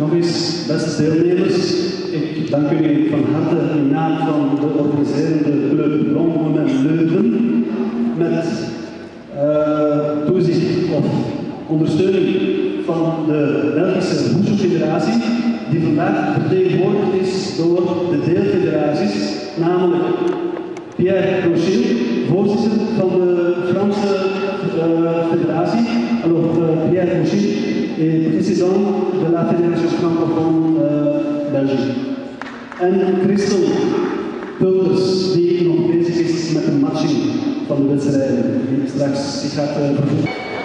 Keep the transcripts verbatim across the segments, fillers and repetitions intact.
Nog eens, beste deelnemers, ik dank jullie van harte in naam van de organiserende Club Ronde Leuven met uh, toezicht of ondersteuning van de Belgische Hoeselfederatie, die vandaag vertegenwoordigd is door de deelfederaties, namelijk Pierre Rochil, voorzitter van de Franse uh, fédération, alors uh, Pierre Rochil est président de la Fédération francophone uh, Belgique. En Christel Pulters, die nog bezig is met de matching van de wedstrijden, die straks zich gaat uh, vervoeren.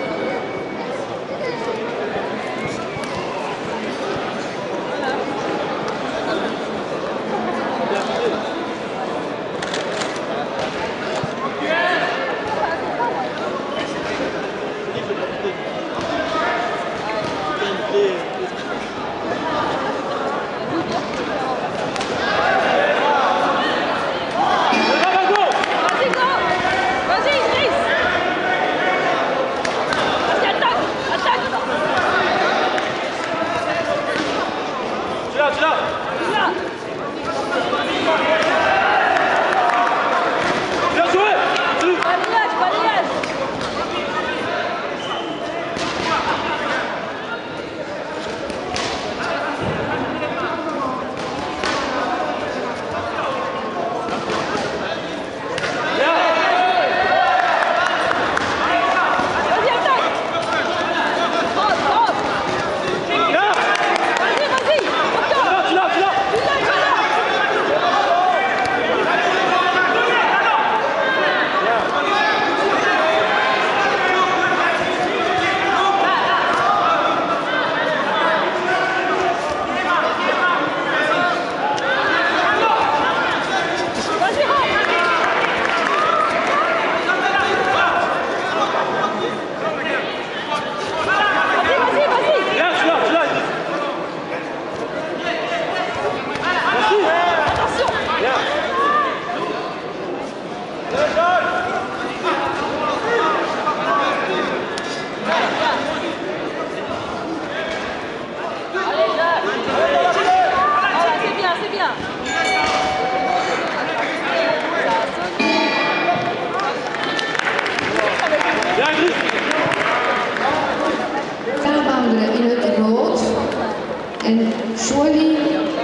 In het rood en Shorty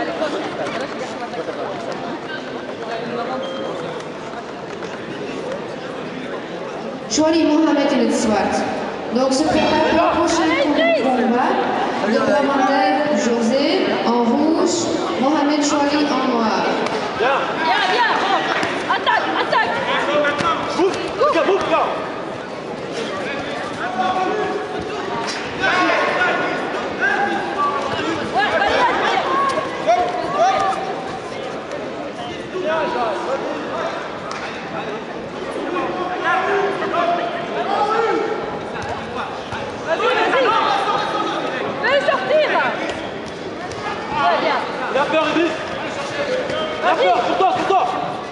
Shorty Mohamed in het zwart. Donc se prépare pour le prochain combat. Le commandant José en rouge, Mohamed Shorty en noir. Bien, bien, bien. Attaque, attaque. Bouge, bouge, bouge, là. Il a peur, Edith. Il a peur, sur toi, sur toi.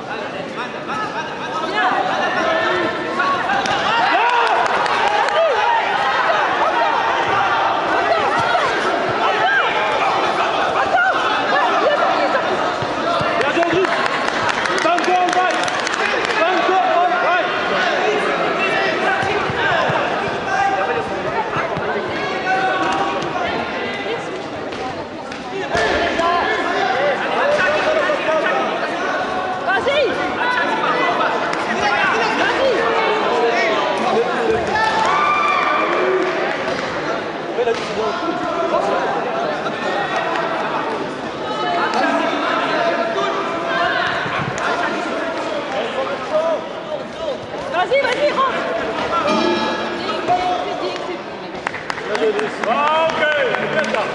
Vas-y, vas-y, rentre. Ah, ok, c'est ça.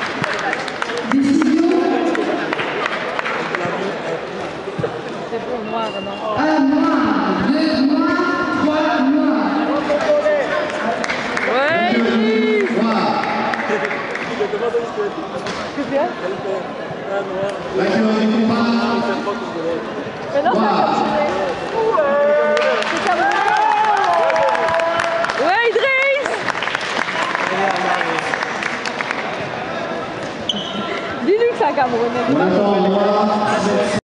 C'est bon, noir, non. un noir, deux noirs, trois noirs. Ouais. C'est bien. Mais non, ça a continué. C'est terminé. Ouais, Idriss. Cameroun. On attend, on va